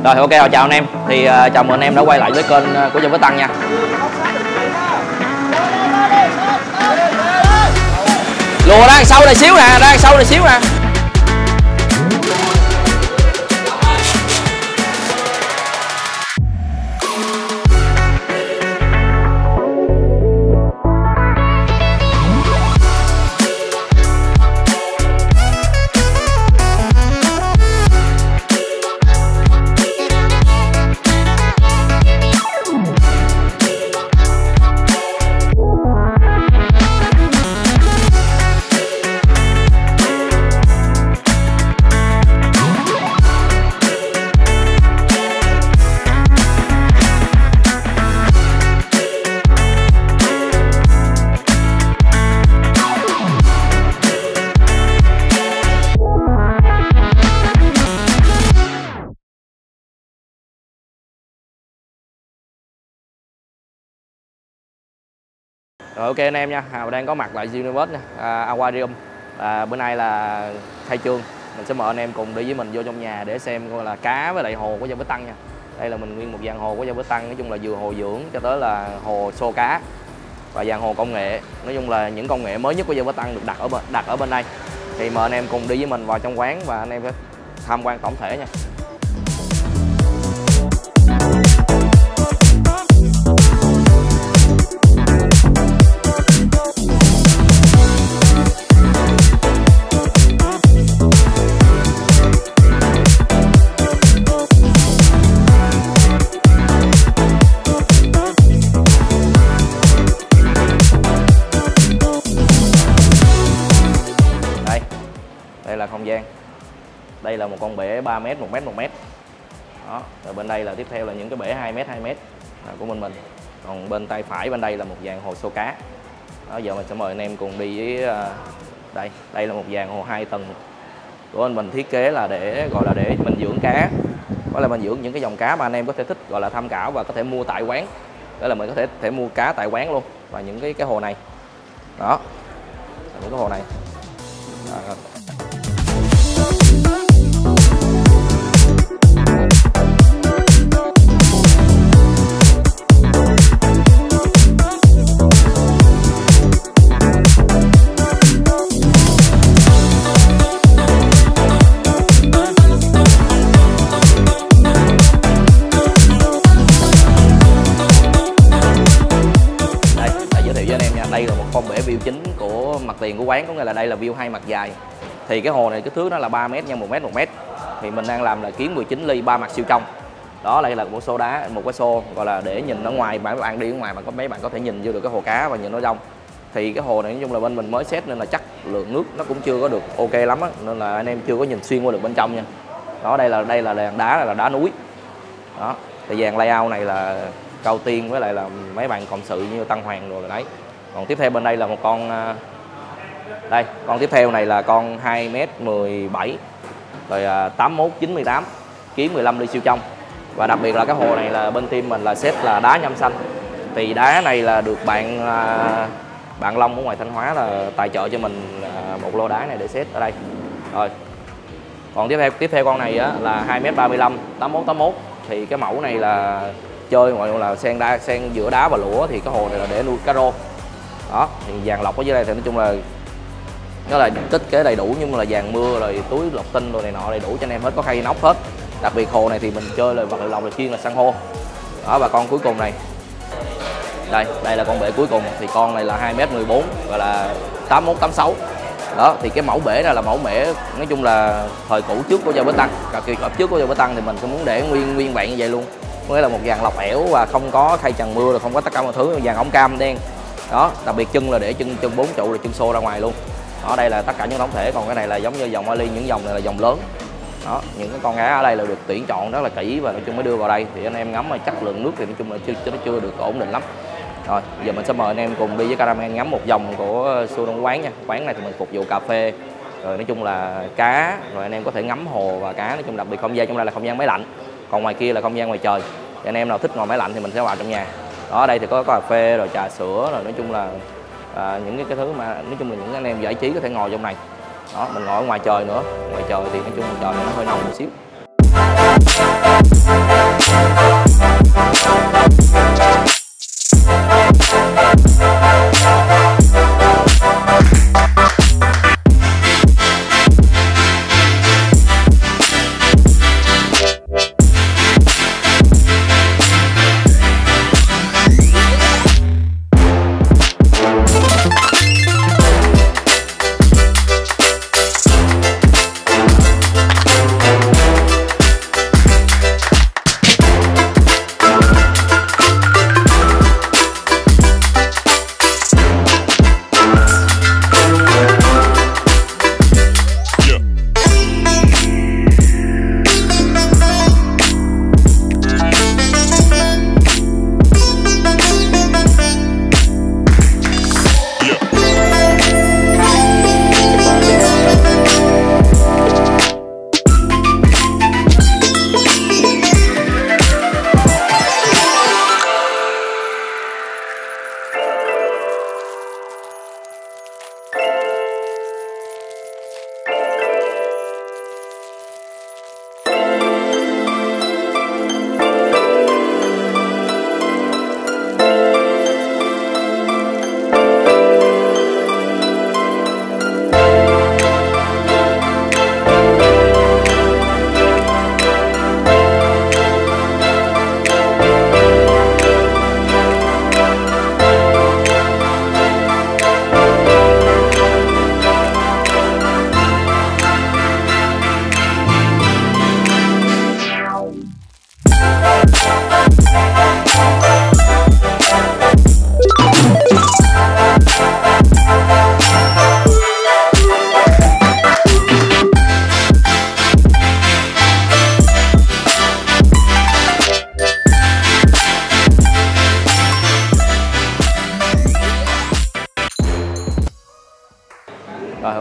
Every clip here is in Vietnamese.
Rồi ok, chào anh em. Thì chào mừng anh em đã quay lại với kênh của Dân Với Tăng nha. Lùa đang sâu này xíu nè, đang sâu này xíu nè. Rồi ok anh em nha, Hào đang có mặt tại Universe nha, Aquarium. Bữa nay là khai trương, mình sẽ mời anh em cùng đi với mình vô trong nhà để xem coi là cá với lại hồ của Dân Với Tăng nha. Đây là mình nguyên một dàn hồ của Dân Với Tăng, nói chung là vừa hồ dưỡng cho tới là hồ xô cá và dàn hồ công nghệ. Nói chung là những công nghệ mới nhất của Dân Với Tăng được đặt ở bên đây. Thì mời anh em cùng đi với mình vào trong quán và anh em sẽ tham quan tổng thể nha. Đây là không gian. Đây là một con bể 3m, 1m, 1m. Đó, rồi bên đây là tiếp theo là những cái bể 2m, 2m của mình. Còn bên tay phải bên đây là một dàn hồ xô cá. Đó, giờ mình sẽ mời anh em cùng đi với đây là một dàn hồ 2 tầng của anh mình thiết kế là để gọi là để mình dưỡng cá. Đó là mình dưỡng những cái dòng cá mà anh em có thể thích gọi là tham khảo và có thể mua tại quán. Đó là mình có thể mua cá tại quán luôn. Và những cái hồ này. Đó. Những cái hồ này. Đó. Đây là một con bể view chính của mặt tiền của quán, có nghĩa là đây là view 2 mặt dài. Thì cái hồ này kích thước nó là 3m x 1m, 1m. Thì mình đang làm là kiến 19 ly 3 mặt siêu trong. Đó, đây là một xô đá, một cái xô gọi là để nhìn ở ngoài, mấy bạn đi ở ngoài mà mấy bạn có thể nhìn vô được cái hồ cá và nhìn nó trong. Thì cái hồ này nói chung là bên mình mới set nên là chắc lượng nước nó cũng chưa có được ok lắm á, nên là anh em chưa có nhìn xuyên qua được bên trong nha. Đó, đây là đàn đá, là đá núi. Đó, thì dàn layout này là Cao Tiên với lại là mấy bạn cộng sự như Tăng Hoàng rồi là đấy. Còn tiếp theo bên đây là một con đây, con tiếp theo này là con 2m17 rồi 8198 kiến 15 ly siêu trong. Và đặc biệt là cái hồ này là bên team mình là set là đá nhâm xanh. Thì đá này là được bạn Long ở ngoài Thanh Hóa là tài trợ cho mình một lô đá này để set ở đây. Rồi. Còn tiếp theo con này á, là 2m35 8181. Thì cái mẫu này là chơi gọi là xen giữa đá và lũa, thì cái hồ này là để nuôi cá rô. Đó, thì dàn lọc ở dưới đây thì nói chung là nó là tích kế đầy đủ, nhưng mà là dàn mưa rồi túi lọc tinh rồi này nọ đầy đủ cho anh em hết, có khay nóc hết. Đặc biệt hồ này thì mình chơi là vật liệu lọc là chuyên là san hô. Đó, và con cuối cùng này. Đây là con bể cuối cùng, thì con này là 2m14 gọi là 8186. Đó, thì cái mẫu bể này là mẫu bể nói chung là thời cũ trước của Dân Với Tăng. Kỳ cọp trước của Dân Với Tăng thì mình cũng muốn để nguyên vẹn như vậy luôn. Có nghĩa là một dàn lọc ẻo và không có khay chằn mưa, rồi không có tất cả mọi thứ, dàn ống cam đen. Đó, đặc biệt chân là để chân 4 trụ là chân xô ra ngoài luôn. Đó, đây là tất cả những tổng thể, còn cái này là giống như dòng Ali, những dòng này là dòng lớn. Đó, những cái con cá ở đây là được tuyển chọn rất là kỹ và nói chung mới đưa vào đây, thì anh em ngắm mà chất lượng nước thì nói chung là nó chưa được ổn định lắm. Rồi, giờ mình sẽ mời anh em cùng đi với Caramel ngắm một vòng của show đông quán nha. Quán này thì mình phục vụ cà phê, rồi nói chung là cá, rồi anh em có thể ngắm hồ và cá. Nói chung đặc biệt không gian trong đây là không gian máy lạnh, còn ngoài kia là không gian ngoài trời. Thì anh em nào thích ngồi máy lạnh thì mình sẽ vào trong nhà. Đó, ở đây thì có cà phê rồi trà sữa, rồi nói chung là những cái thứ mà nói chung là những anh em giải trí có thể ngồi trong này. Đó, mình ngồi ở ngoài trời nữa, ngoài trời thì nói chung là trời nó hơi nóng một xíu.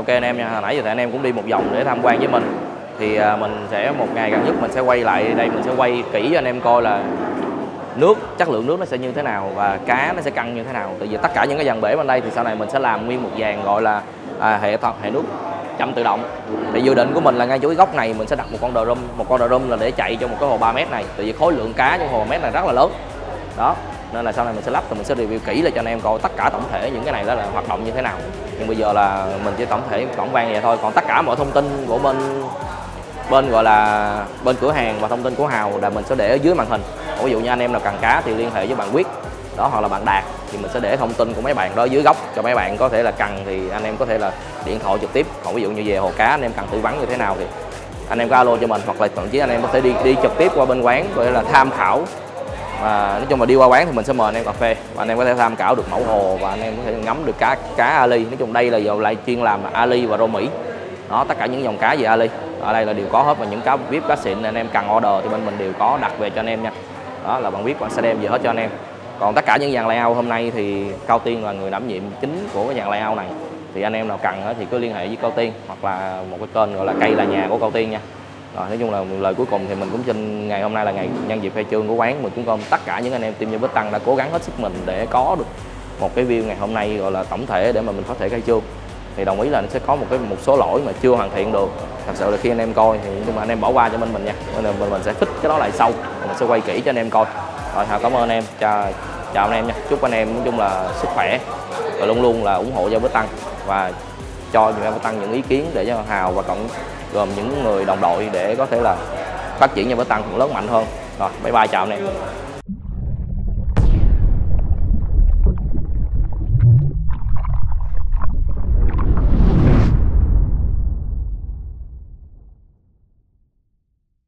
ok anh em nha. Hồi nãy giờ thì anh em cũng đi một vòng để tham quan với mình. Thì mình sẽ một ngày gần nhất mình sẽ quay lại đây, mình sẽ quay kỹ cho anh em coi là nước, chất lượng nước nó sẽ như thế nào và cá nó sẽ căng như thế nào. Tại vì tất cả những cái dàn bể bên đây thì sau này mình sẽ làm nguyên một dàn gọi là hệ nước chậm tự động. Thì dự định của mình là ngay chỗ cái góc này mình sẽ đặt một con đờ rum là để chạy cho một cái hồ 3 mét này. Tại vì khối lượng cá trong hồ mét này rất là lớn. Đó, nên là sau này mình sẽ lắp và mình sẽ review kỹ lại cho anh em coi tất cả tổng thể những cái này đó là hoạt động như thế nào. Nhưng bây giờ là mình chỉ tổng thể tổng quan vậy thôi, còn tất cả mọi thông tin của bên gọi là bên cửa hàng và thông tin của Hào là mình sẽ để ở dưới màn hình. Ví dụ như anh em nào cần cá thì liên hệ với bạn Quyết đó, hoặc là bạn Đạt, thì mình sẽ để thông tin của mấy bạn đó dưới góc cho mấy bạn có thể là cần thì anh em có thể là điện thoại trực tiếp. Còn ví dụ như về hồ cá anh em cần tư vấn như thế nào thì anh em có alo cho mình, hoặc là thậm chí anh em có thể đi trực tiếp qua bên quán gọi là tham khảo. Và nói chung là đi qua quán thì mình sẽ mời anh em cà phê và anh em có thể tham khảo được mẫu hồ và anh em có thể ngắm được cá Ali. Nói chung đây là giờ lại chuyên làm Ali và rô Mỹ đó, tất cả những dòng cá về Ali ở đây là đều có hết, và những cá VIP cá xịn anh em cần order thì bên mình đều có đặt về cho anh em nha. Đó là bạn biết bạn sẽ đem về hết cho anh em. Còn tất cả những dàn layout hôm nay thì Cao Tiên là người đảm nhiệm chính của cái dàn layout này, thì anh em nào cần thì cứ liên hệ với Cao Tiên hoặc là một cái kênh gọi là Cây Là Nhà của Cao Tiên nha. Rồi, nói chung là lời cuối cùng thì mình cũng xin ngày hôm nay là ngày nhân dịp khai trương của quán, mình cũng có tất cả những anh em team Nhân Bích Tăng đã cố gắng hết sức mình để có được một cái view ngày hôm nay gọi là tổng thể để mà mình có thể khai trương. Thì đồng ý là nó sẽ có một số lỗi mà chưa hoàn thiện được. Thật sự là khi anh em coi thì nhưng mà anh em bỏ qua cho mình nha, nên là mình sẽ fix cái đó lại sau, mình sẽ quay kỹ cho anh em coi. Rồi, cảm ơn anh em, chào anh em nha, chúc anh em nói chung là sức khỏe và luôn luôn là ủng hộ cho Bích Tăng và cho những em Bích Tăng những ý kiến để cho Hào và cộng gồm những người đồng đội để có thể là phát triển cho Bích Tăng lớn mạnh hơn. Rồi, bye bye, chào anh em.